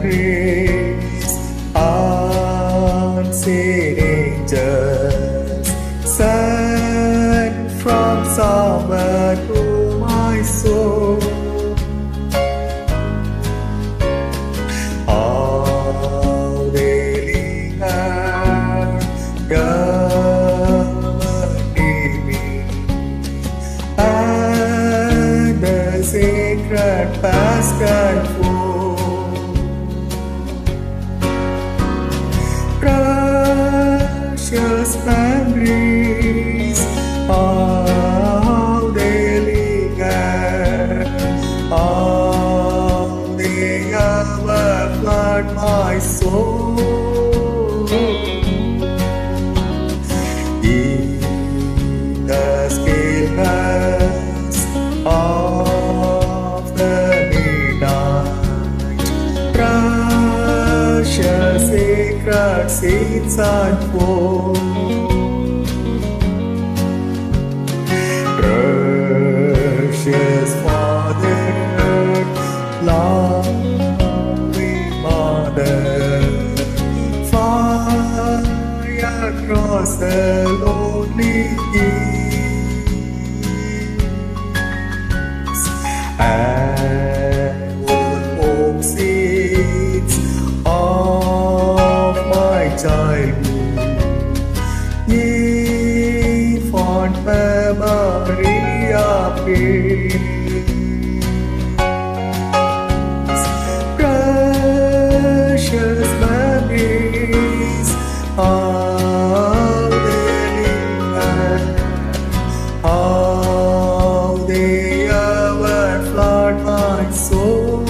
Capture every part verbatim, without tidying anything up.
grace, unseen angels sent from somewhere to my soul. All they linger, governing me, and the sacred past and precious memories, all they linger, all they ever flood my soul. In the stillness of the midnight, precious sacred seeds unfold. Precious Father, loving Mother, fly across the lonely east, and would hope seeds of my childhood, ye fond memory appears. Precious memories, how they linger, how they ever flood my soul.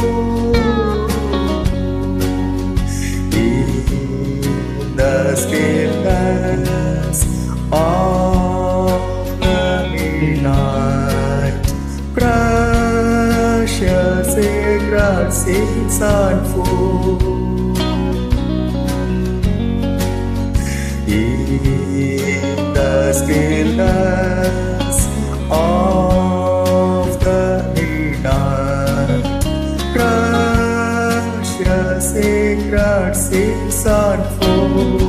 In the stillness of the midnight, precious sacred seeds unfold. In the stillness of the midnight, precious sacred seeds unfold.